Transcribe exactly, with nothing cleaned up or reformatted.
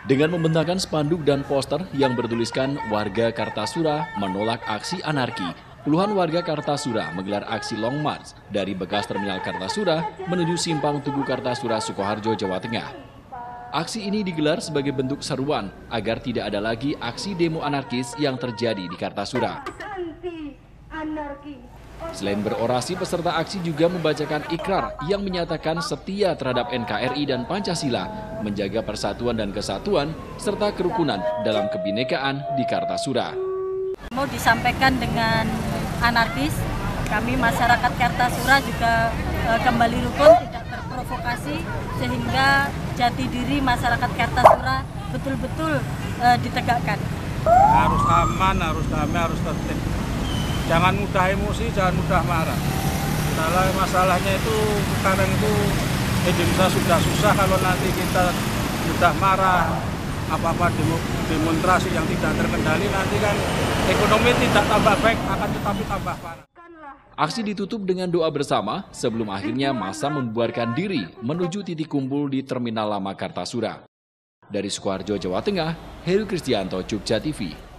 Dengan membentangkan spanduk dan poster yang bertuliskan warga Kartasura menolak aksi anarki, puluhan warga Kartasura menggelar aksi Long March dari bekas Terminal Kartasura menuju Simpang Tugu Kartasura, Sukoharjo, Jawa Tengah. Aksi ini digelar sebagai bentuk seruan agar tidak ada lagi aksi demo anarkis yang terjadi di Kartasura. Selain berorasi, peserta aksi juga membacakan ikrar yang menyatakan setia terhadap N K R I dan Pancasila, menjaga persatuan dan kesatuan, serta kerukunan dalam kebinekaan di Kartasura. Mau disampaikan dengan anarkis, kami masyarakat Kartasura juga e, kembali rukun, tidak terprovokasi, sehingga jati diri masyarakat Kartasura betul-betul e, ditegakkan. Harus aman, harus damai, harus tertib. Jangan mudah emosi, jangan mudah marah. Masalah masalahnya itu sekarang itu Indonesia sudah susah kalau nanti kita sudah marah, apa-apa demonstrasi yang tidak terkendali, nanti kan ekonomi tidak tambah baik, akan tetapi tambah parah. Aksi ditutup dengan doa bersama sebelum akhirnya massa membubarkan diri menuju titik kumpul di Terminal Lama Kartasura. Dari Sukoharjo, Jawa Tengah, Heru Kristianto, Jogja T V.